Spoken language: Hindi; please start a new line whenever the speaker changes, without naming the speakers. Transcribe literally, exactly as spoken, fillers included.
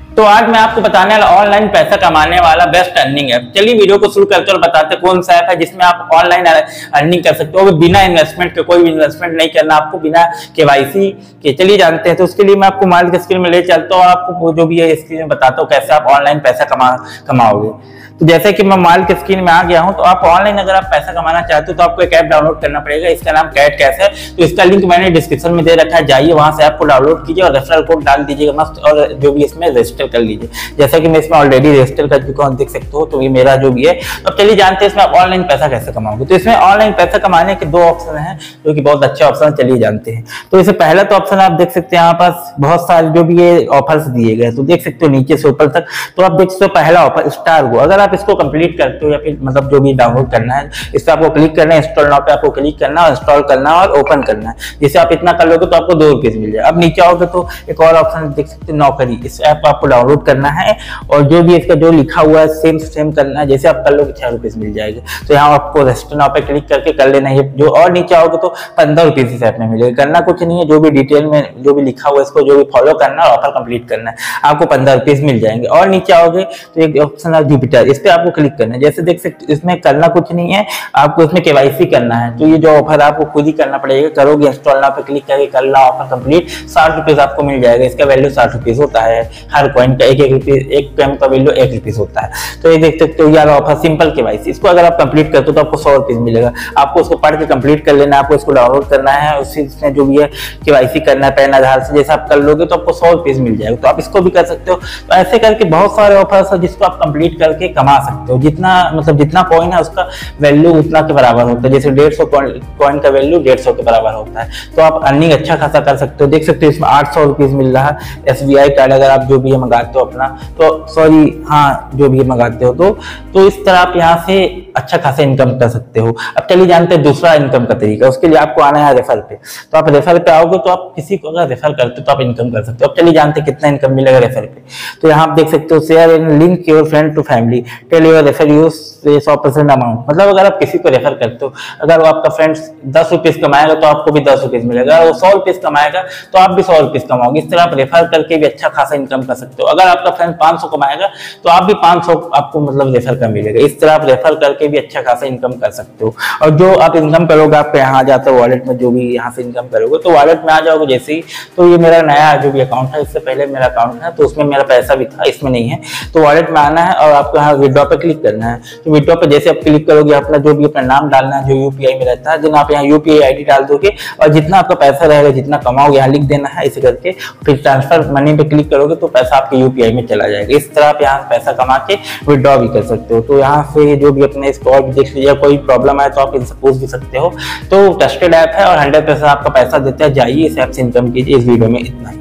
तो आज मैं आपको बताने वाला ऑनलाइन पैसा कमाने वाला बेस्ट अर्निंग ऐप। चलिए वीडियो को शुरू करते और बताते कौन सा ऐप है जिसमें आप ऑनलाइन अर्निंग कर सकते हो बिना इन्वेस्टमेंट के। कोई भी इन्वेस्टमेंट नहीं करना आपको, बिना केवाईसी के। चलिए जानते हैं। तो उसके लिए मैं आपको मोबाइल के स्क्रीन में ले चलता हूँ, आपको जो भी है स्क्रीन में बताता हूँ कैसे आप ऑनलाइन पैसा कमा कमाओगे। तो जैसे कि मैं मोबाइल के स्क्रीन में आ गया हूं, तो आप ऑनलाइन अगर आप पैसा कमाना चाहते हो तो आपको एक ऐप डाउनलोड करना पड़ेगा। इसका नाम कैट कैश है। तो इसका लिंक मैंने डिस्क्रिप्शन में दे रखा है, जाइए वहां से ऐप को डाउनलोड कीजिए और रेफरल कोड डाल दीजिएगा मस्त, और जो भी इसमें रजिस्टर कर लीजिए। जैसा कि मैं इसमें ऑलरेडी रजिस्टर कर चुका हूं, देख सकते हो। तो ये मेरा जो भी है। तो चलिए जानते हैं इसमें आप ऑनलाइन पैसा कैसे कमाओगे। तो इसमें ऑनलाइन पैसा कमाने के दो ऑप्शन है जो कि बहुत अच्छे ऑप्शन, चलिए जानते हैं। तो इससे पहला तो ऑप्शन आप देख सकते हैं, यहाँ पास बहुत सारे जो भी ये ऑफर्स दिए गए, तो देख सकते हो नीचे से ऊपर तक। तो आप देख सकते हो पहला ऑफर स्टार गो, अगर आप इसको कंप्लीट करते हो या फिर मतलब जो भी डाउनलोड करना है, इस पे आपको क्लिक करना है, इंस्टॉल नाउ पे आपको क्लिक करना है, इंस्टॉल करना है और ओपन करना है। जैसे आप इतना कर लोगे तो आपको दो रुपीज मिल जाए। अब नीचे आओगे तो एक और ऑप्शन देख सकते हैं, नौकरी। इस ऐप आपको डाउनलोड करना है और जो भी इसका जो लिखा हुआ है सेम सेम करना है। जैसे आप कर लोगे छह रुपीज मिल जाएगा। तो यहाँ आपको रजिस्टर नाउ पे क्लिक करके कर लेना है। जो और नीचे आओगे तो पंद्रह रुपीज इस ऐप में मिलेगा। करना कुछ नहीं है, जो भी डिटेल में जो भी लिखा हुआ है इसको जो भी फॉलो करना है, ऑफर कंप्लीट करना है, आपको पंद्रह रुपीज मिल जाएंगे। और नीचे आओगे तो एक ऑप्शन है जुपिटर, इस पे आपको क्लिक करना है। जैसे देख सकते इसमें करना कुछ नहीं है, आपको इसमें केवाईसी करना है। तो ये जो ऑफर आपको खुद ही करना पड़ेगा। करोगे इंस्टॉल नाउ पे क्लिक करके कर ला ऑफर कंप्लीट, साठ रुपीज आपको मिल जाएगा। इसका वैल्यू साठ रुपीज होता है। हर कॉइन का एक एक रुपीज, एक कॉइन का वैल्यू एक रुपीज होता है। तो ये देख सकते हो यार ऑफर सिंपल केवाईसी। इसको अगर आप कंप्लीट करते हो तो आपको सौ रुपीज मिलेगा। आपको उसको पढ़ के कंप्लीट कर लेना है, आपको इसको डाउनलोड करना है, उसी में जो भी है केवाईसी करना है पैन आधार से। जैसे आप कर लोगे तो आपको सौ रुपीज मिल जाएगा। तो आप इसको भी कर सकते हो। तो ऐसे करके बहुत सारे ऑफर्स है जिसको आप कंप्लीट करके कमा सकते हो। जितना मतलब जितना कॉइन है उसका वैल्यू उतना के बराबर होता है। जैसे डेढ़ सौ कॉइन का वैल्यू डेढ़ सौ के बराबर होता है। तो आप अर्निंग अच्छा खासा कर सकते हो। देख सकते हो इसमें आठ सौ रुपीज मिल रहा है। एस बी आई कार्ड अगर आप जो भी मंगाते हो अपना, तो सॉरी हाँ जो भी मंगाते हो तो तो इस तरह आप यहाँ से अच्छा खासा इनकम कर सकते हो। अब चलिए जानते हैं दूसरा इनकम का तरीका। उसके लिए आपको आना है रेफर पे। तो आप रेफर पे आओगे तो आप किसी को अगर रेफर करते हो तो आप इनकम कर सकते हो। अब चलिए जानते हैं कितना इनकम मिलेगा रेफर पे। तो यहाँ आप देख सकते हो share in link your friend to family tell your refer use सौ परसेंट अमाउंट। मतलब अगर आप किसी को रेफर करते हो, अगर वो आपका फ्रेंड दस रुपीज कमाएगा तो आपको भी दस रुपीज मिलेगा। अगर वो सौ रुपीज कमाएगा तो आप भी सौ रुपीज कमाओगे। इस तरह आप रेफर करके भी अच्छा खासा इनकम कर सकते हो। अगर आपका फ्रेंड पाँच सौ कमाएगा तो आप भी पाँच सौ आपको मतलब रेफर का मिलेगा। इस तरह आप रेफर करके भी अच्छा खासा इनकम कर सकते हो। और जो आप इनकम करोगे आपके यहाँ आ जाता है वॉलेट में, जो भी यहाँ से इनकम करोगे तो वॉलेट में आ जाओगे जैसे ही। तो ये मेरा नया जो भी अकाउंट है, इससे पहले मेरा अकाउंट है तो उसमें मेरा पैसा भी था, इसमें नहीं है। तो वॉलेट में आना है और आपको यहाँ विड्रॉ पे क्लिक करना है। तो विड्रॉ पे जैसे आप क्लिक करोगे अपना जो भी अपना नाम डालना है जो यूपीआई में रहता है, देन आप यहाँ यूपीआई आईडी डाल दोगे और जितना आपका पैसा रहेगा, जितना कमाओगे यहाँ लिख देना है ऐसे करके। फिर ट्रांसफर मनी पे क्लिक करोगे तो पैसा आपके यूपीआई में चला जाएगा। इस तरह आप यहाँ पैसा कमा के विड्रॉ भी कर सकते हो। तो यहाँ से जो भी अपने स्कोर भी देख लीजिए, कोई प्रॉब्लम है तो आप इनसे पूछ भी सकते हो। तो ट्रस्टेड ऐप है और हंड्रेड परसेंट आपका पैसा देता है। जाइए इस ऐप से इनकम कीजिए। इस वीडियो में इतना।